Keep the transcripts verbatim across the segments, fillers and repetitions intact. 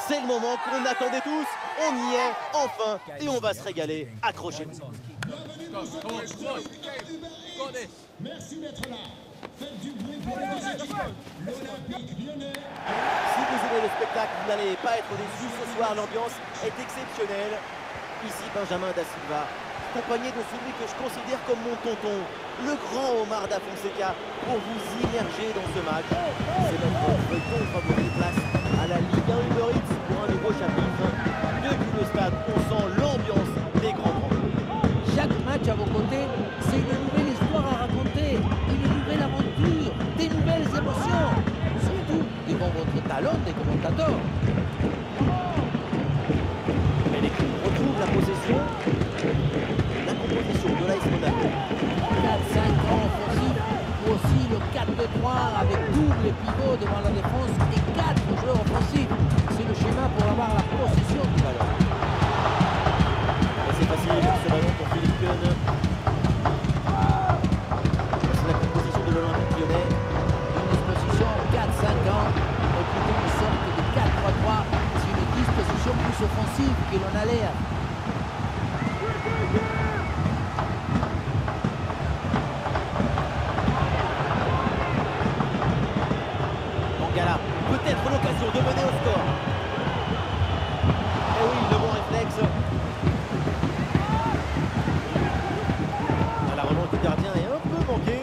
C'est le moment qu'on attendait tous. On y est, enfin, et on va se régaler. Accrochez-vous. Merci d'être là. Faites du bruit pour l'Olympique Lyonnais. Si vous aimez le spectacle, vous n'allez pas être déçus. Ce soir, l'ambiance est exceptionnelle. Ici, Benjamin Da Silva, accompagné de celui que je considère comme mon tonton, le grand Omar Da Fonseca, pour vous immerger dans ce match. C'est notre feuilleton favori de place à la Ligue un Uber Eats pour un nouveau chapitre. Depuis le stade, on sent l'ambiance des grands grands. Chaque match à vos côtés, c'est une nouvelle histoire à raconter, une nouvelle aventure, des nouvelles émotions, surtout devant votre talent des commentateurs. Mais l'équipe retrouve la possession. La composition de l'A S Monaco. quatre cinq ans offensif, ou aussi le quatre deux trois avec double pivot devant la défense et quatre joueurs offensifs. C'est le schéma pour avoir la possession du ballon. Et c'est facile, ce ballon pour Philippe Keun. C'est la composition de l'Olympique Lyonnais. Une disposition quatre cinq ans, et plutôt une sorte de quatre trois trois. C'est une disposition plus offensive que l'on a l'air. Mangala, peut-être l'occasion de mener au score. Et oui, le bon réflexe. La relance du gardien est un peu manquée.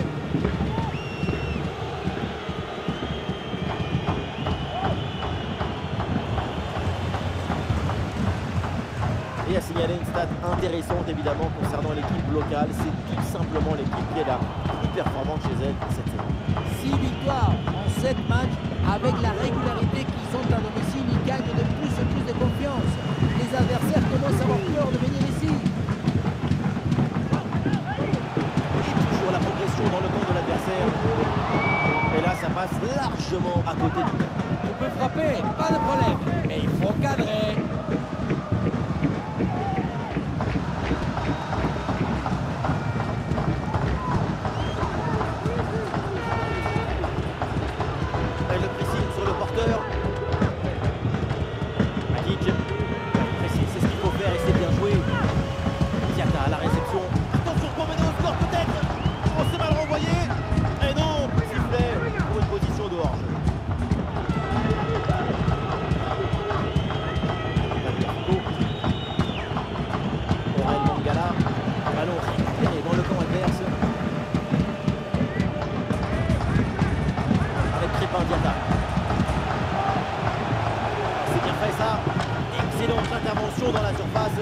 Et à signaler une stat intéressante évidemment concernant l'équipe locale, c'est tout simplement l'équipe qui est la plus performante chez elle cette saison. six victoires en sept matchs, avec la régularité qu'ils ont à domicile, ils gagnent de plus en plus de confiance. Les adversaires commencent à avoir peur de venir ici. Et toujours la progression dans le camp de l'adversaire. Et là, ça passe largement à côté du but. On peut frapper, pas de problème, mais il faut cadrer. Et le pressing sur le porteur. Magic. Pressing, c'est ce qu'il faut faire et c'est bien joué. Diata à la réception. Attention pour mener au score peut-être. On s'est mal renvoyé. Et non, sifflet pour une position de hors-jeu. Aurel Mangala. Ballon récupéré dans le camp adverse. Avec Crépin Diata. C'est bien fait ça. Excellente intervention dans la surface.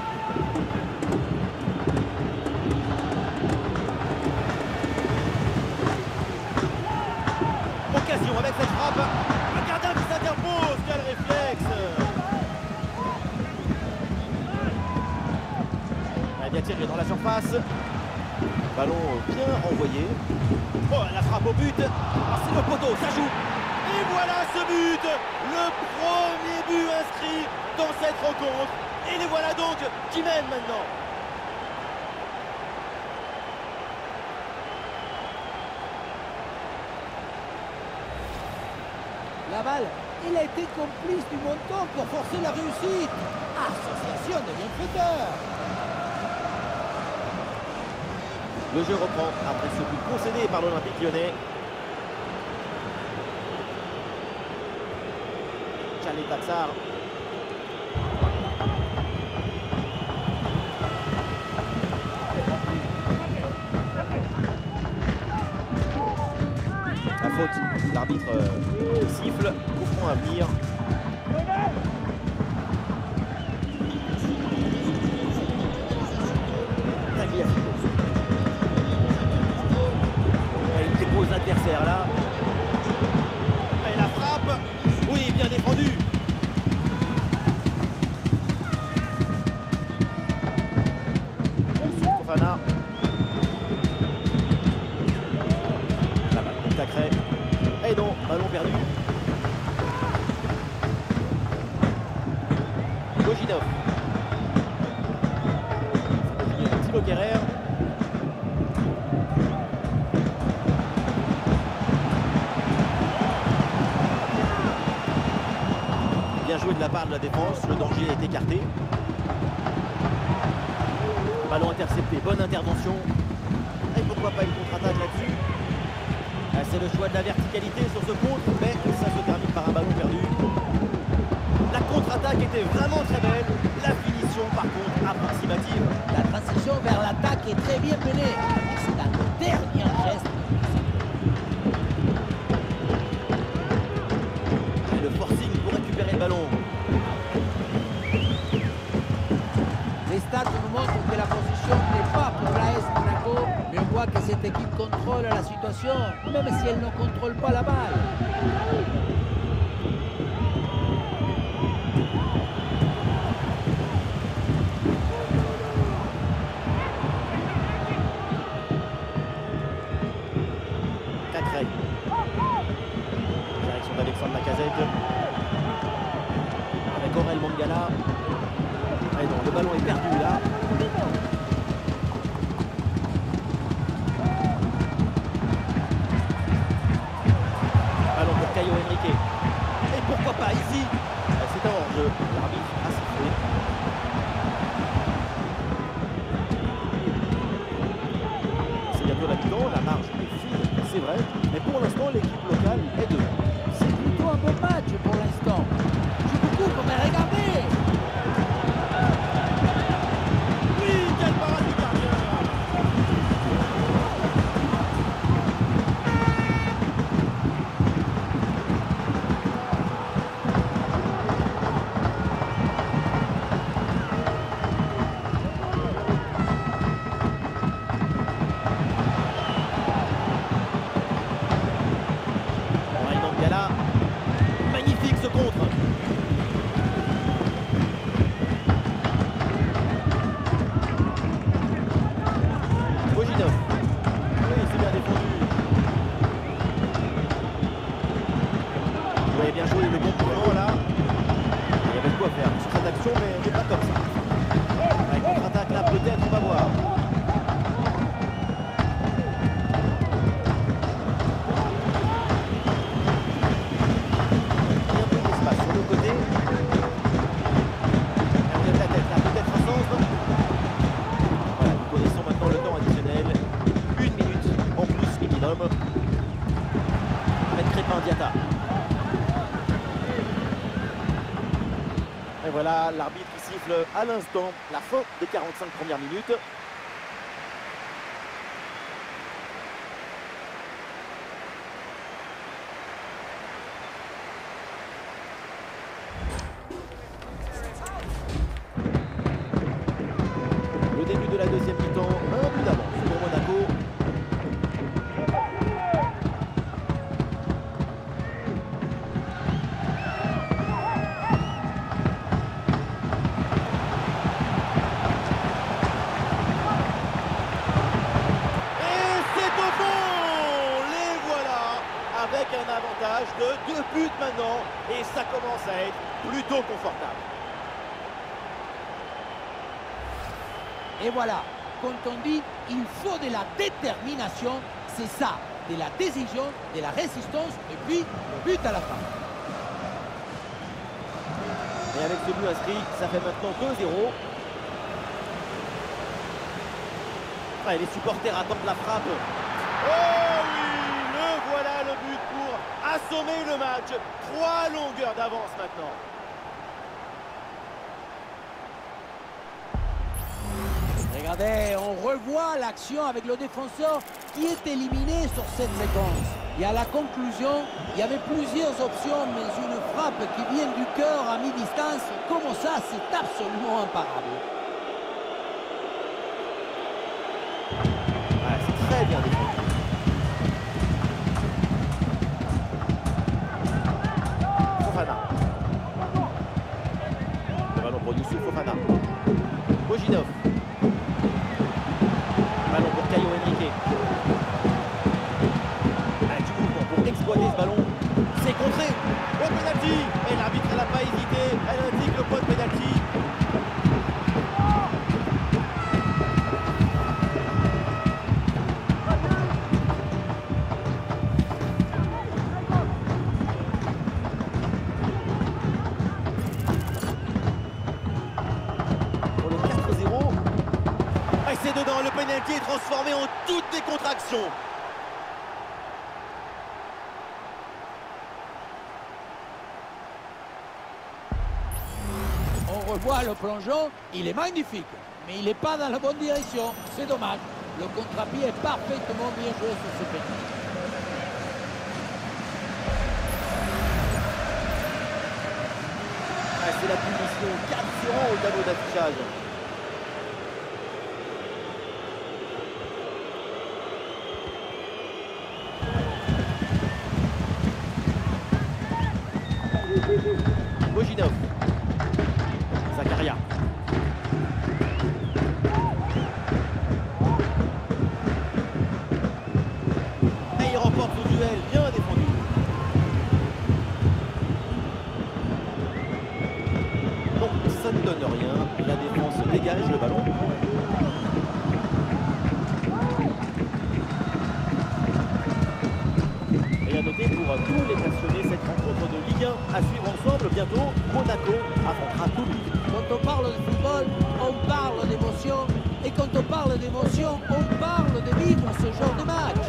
Occasion avec cette frappe. Le gardien qui s'interpose. Quel réflexe. Elle bien tiré dans la surface. Ballon bien renvoyé. Oh, la frappe au but. Ah, c'est le poteau, ça joue. Et voilà ce but. Le premier but inscrit dans cette rencontre. Et les voilà donc qui mènent maintenant. La balle, il a été complice du montant pour forcer la réussite. Association de bienfaiteurs. Le jeu reprend après ce but concédé par l'Olympique Lyonnais. Chalet Tatsar. La faute, l'arbitre euh, siffle, coup franc à venir. Tagliafico. Il dépose l'adversaire là. Et la frappe. Oui, bien défendu. Fofana. La balle contactée. Et non, ballon perdu. Gojinov. Thibaut Kerrer. Bien joué de la part de la défense, le danger est écarté. Ballon intercepté, bonne intervention. Et pourquoi pas une contre-attaque là-dessus. Ah, c'est le choix de la verticalité sur ce contre, mais ça se termine par un ballon perdu. La contre-attaque était vraiment très belle. La finition, par contre, approximative. La transition vers l'attaque est très bien menée. C'est un dernier geste. Et le forcing pour récupérer le ballon. Les stats nous montrent que la position n'est pas pour l'A S Monaco, mais on voit que cette équipe contrôle la situation, même si elle ne contrôle pas la balle. Direction d'Alexandre Lacazette. Avec Aurel Mangala. Et non, le ballon est perdu là. Ballon pour Caio Henrique. Et pourquoi pas ici? C'est un hors-jeu. L'arbitre a sifflé. C'est bientôt la mi-temps, la marge est fine, c'est vrai. Mais pour l'instant, l'équipe locale est devant. C'est plutôt un bon match pour l'instant. Je joue beaucoup, mais regardez! Oui, quelle parade du gardien! Magnifique ce contre. Wojinov. Oui, c'est bien défendu. Vous avez bien joué le bon mouvement là. Il y avait de quoi faire sur cette action, mais c'est pas comme ça. Avec contre-attaque là, peut-être, on va voir. Et voilà l'arbitre qui siffle à l'instant la fin des quarante-cinq premières minutes. Le début de la deuxième mi-temps, un but d'avance pour Monaco. Avec un avantage de deux buts maintenant et ça commence à être plutôt confortable. Et voilà, quand on dit il faut de la détermination, c'est ça, de la décision, de la résistance et puis le but à la fin. Et avec ce but inscrit, ça fait maintenant deux zéro. Ah, et les supporters attendent la frappe. Oh oui! Voilà le but pour assommer le match. Trois longueurs d'avance maintenant. Regardez, on revoit l'action avec le défenseur qui est éliminé sur cette séquence. Et à la conclusion, il y avait plusieurs options, mais une frappe qui vient du cœur à mi-distance, comme ça, c'est absolument imparable. Ouais, c'est très bien défendu. Le ballon pour Youssouf Fofana. Wojinov. Ballon pour Caio Henrique. Avec du mouvement pour exploiter ce ballon. C'est contré. Au pénalty. Et l'arbitre, elle n'a pas hésité. Elle indique le point de pénalty. pénalty est transformée en toute décontraction. On revoit le plongeon, il est magnifique, mais il n'est pas dans la bonne direction. C'est dommage. Le contre-pied est parfaitement bien joué sur ce pénalty. Ah, c'est la punition quatre sur un au tableau d'affichage. Bojinov. Zakaria. Et il remporte le duel, bien défendu. Donc ça ne donne rien, la défense dégage le ballon. Et à noter pour tous les passionnés cette rencontre de Ligue un à suivre ensemble. Bientôt, Monaco affrontera Toulouse. Quand on parle de football, on parle d'émotion. Et quand on parle d'émotion, on parle de vivre ce genre de match.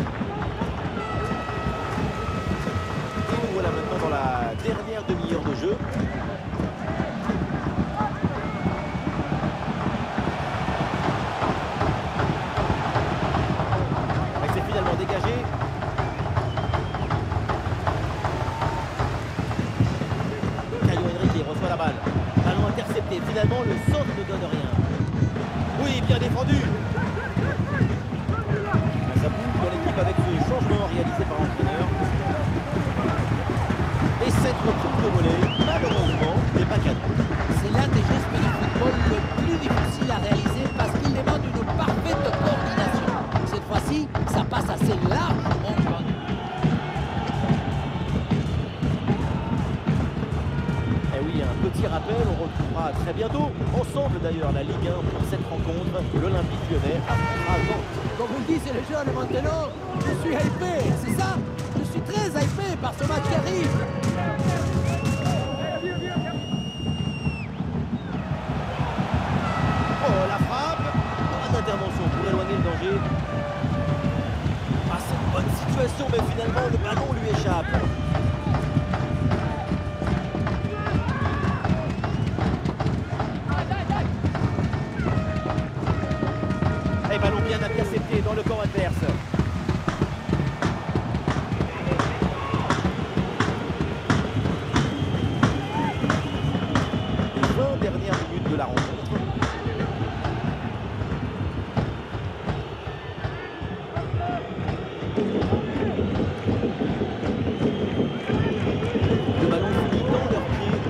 Et nous voilà maintenant dans la dernière demi-heure de jeu. Et c'est finalement dégagé. Caio Henrique reçoit la balle. Ballon intercepté. Finalement, le centre ne donne rien. Oui, bien défendu. Ça bouge dans l'équipe avec ce changement réalisé par l'entraîneur. Et cette reprise de volée, malheureusement, n'est pas cadeau. C'est l'un des gestes du football le plus difficile à réaliser parce qu'il demande une parfaite coordination. Cette fois-ci, ça passe assez largement devant nous. Et oui, un petit rappel, on retrouvera très bientôt, ensemble d'ailleurs, la Ligue un pour cette rencontre. L'Olympique Lyonnais affrontera Nantes. Comme vous le dites, c'est les jeunes maintenant. Je suis hypé, c'est ça? Je suis très hypé par ce match qui arrive. Oh, la frappe. Pas d'intervention pour éloigner le danger. Ah, c'est une bonne situation, mais finalement, le ballon lui échappe. Et ballon bien intercepté dans le camp adverse. Les vingt dernières minutes de la rencontre. Le ballon finit dans leurs pieds.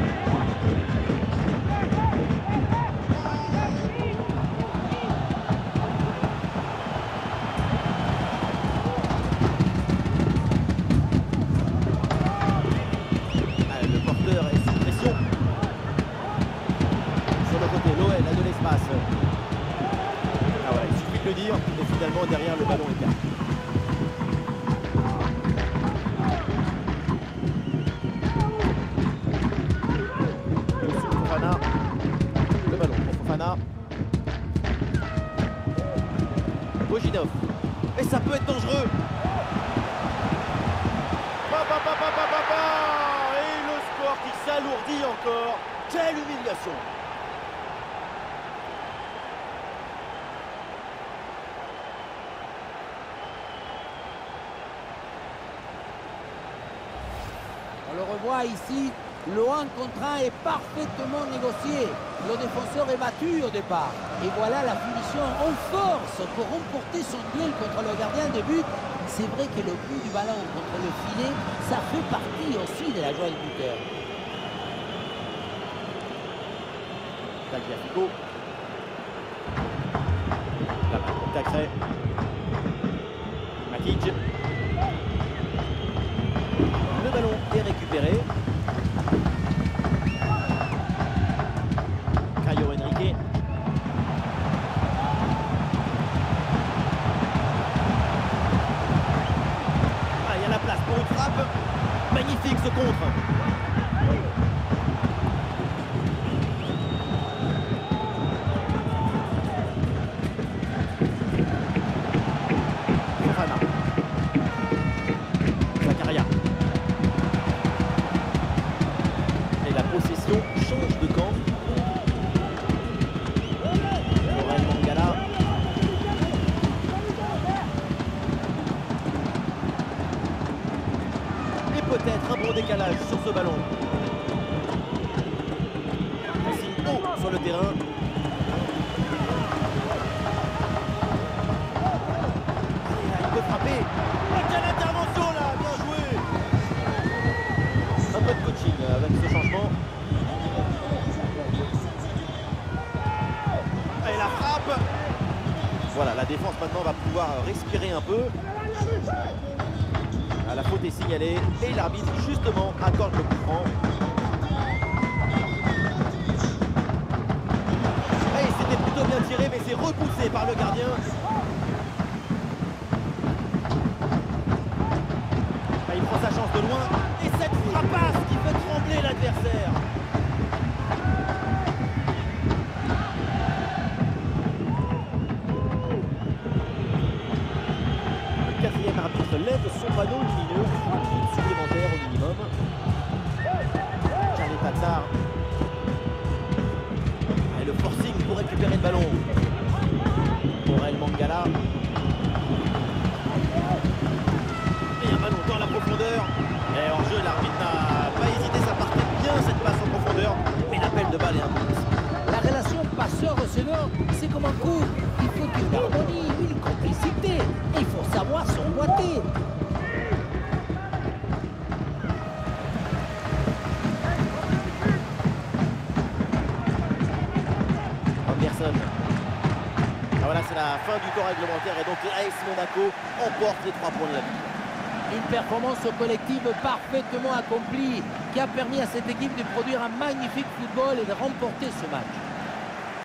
Ah, le porteur est sous pression. Sur le côté, l'O L a de l'espace. Ah ouais, il suffit de le dire, et finalement derrière le ballon est calme. Fofana. Le ballon pour Fofana. Bojinov. Et ça peut être dangereux. Pa, pa, pa, pa, pa, pa, pa. Et le score qui s'alourdit encore. Quelle humiliation. On le revoit ici, le un contre un est parfaitement négocié. Le défenseur est battu au départ. Et voilà la punition en force pour remporter son duel contre le gardien de but. C'est vrai que le coup du ballon contre le filet, ça fait partie aussi de la joie du buteur. Tagliafico. La main pour Cacré. Matic. Le ballon est récupéré. Caio Henrique. Ah, il y a la place pour une frappe. Magnifique ce contre. sur le terrain. Il peut frapper. Oh, quelle intervention là, bien joué. Un peu de coaching avec ce changement. Et la frappe. Voilà, la défense maintenant va pouvoir respirer un peu. Ah, la faute est signalée et l'arbitre justement accorde le coup franc. Et c'était plutôt bien tiré, mais c'est repoussé par le gardien. Ah, il prend sa chance de loin et cette frappasse qui fait trembler l'adversaire. Quatrième arbitre lève son panneau lumineux, trois minutes supplémentaires au minimum. Charlie Patzard. Et le forcing pour récupérer le ballon. Aurel Mangala. Et un ballon dans la profondeur. Et en jeu, l'arbitre n'a pas hésité, ça partait bien cette passe en profondeur. Mais l'appel de balle est un peu difficile. La relation passeur-receveur, c'est comme un coup. Il faut une harmonie, une complicité. Il faut savoir s'emboîter. Anderson. Ah, voilà, c'est la fin du temps réglementaire et donc l'A S Monaco emporte les trois points de la vie. Une performance collective parfaitement accomplie qui a permis à cette équipe de produire un magnifique football et de remporter ce match.